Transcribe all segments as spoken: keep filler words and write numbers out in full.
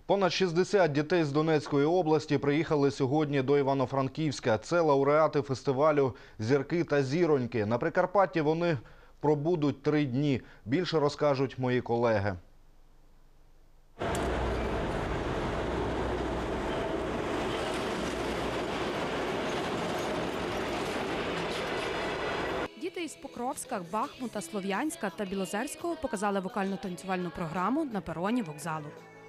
Понад шістдесят дітей з Донецької області приїхали сьогодні до Івано-Франківська. Це лауреати фестивалю «Зірки та зіроньки». На Прикарпатті вони пробудуть три дні. Більше розкажуть мої колеги. Діти із Покровська, Бахмута, Слов'янська та Білозерського показали вокально-танцювальну програму на пероні вокзалу.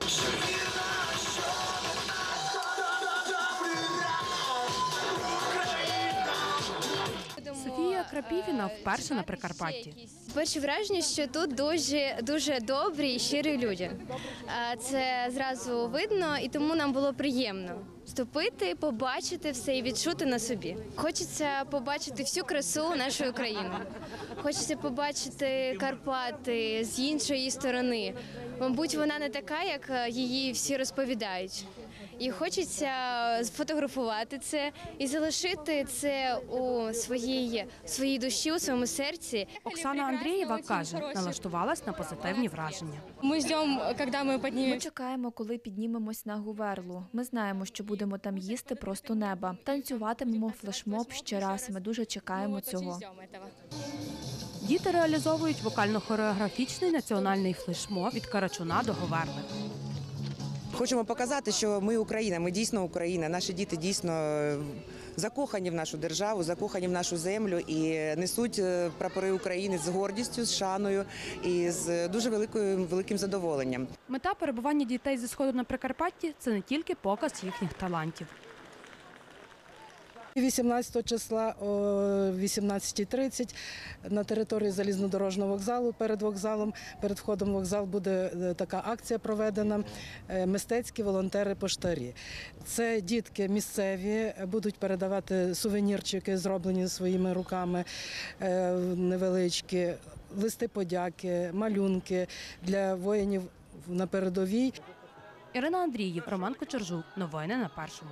Софія Крапівіна вперше на Прикарпатті. Перше враження, що тут дуже, дуже добрі і щирі люди. Це зразу видно, і тому нам було приємно вступити, побачити все і відчути на собі. Хочеться побачити всю красу нашої країни. Хочеться побачити Карпати з іншої сторони. Мабуть, вона не така, як її всі розповідають. І хочеться сфотографувати це і залишити це у своїй, своїй душі, у своєму серці. Оксана Андрієва каже, налаштувалась на позитивні враження. Ми чекаємо, коли ми піднімемося. Ми чекаємо, коли піднімемось на Гуверлу. Ми знаємо, що будемо там їсти просто неба. Танцюватимемо флешмоб ще раз. Ми дуже чекаємо цього. Діти реалізовують вокально-хореографічний національний флешмоб від Карачуна до Говерли. Хочемо показати, що ми Україна, ми дійсно Україна. Наші діти дійсно закохані в нашу державу, закохані в нашу землю і несуть прапори України з гордістю, з шаною і з дуже великою, великим задоволенням. Мета перебування дітей зі Сходу на Прикарпатті – це не тільки показ їхніх талантів. вісімнадцятого числа о вісімнадцятій тридцять на території залізнодорожнього вокзалу, перед вокзалом, перед входом в вокзал буде така акція проведена «Мистецькі волонтери-поштарі». Це дітки місцеві, будуть передавати сувенірчики, зроблені своїми руками, невеличкі, листи подяки, малюнки для воїнів на передовій. Ірина Андріїв, Роман Кочержук. Новини на Першому.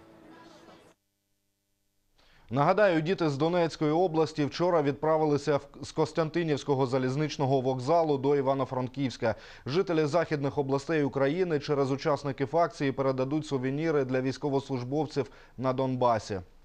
Нагадаю, діти з Донецької області вчора відправилися з Костянтинівського залізничного вокзалу до Івано-Франківська. Жителі західних областей України через учасників акції передадуть сувеніри для військовослужбовців на Донбасі.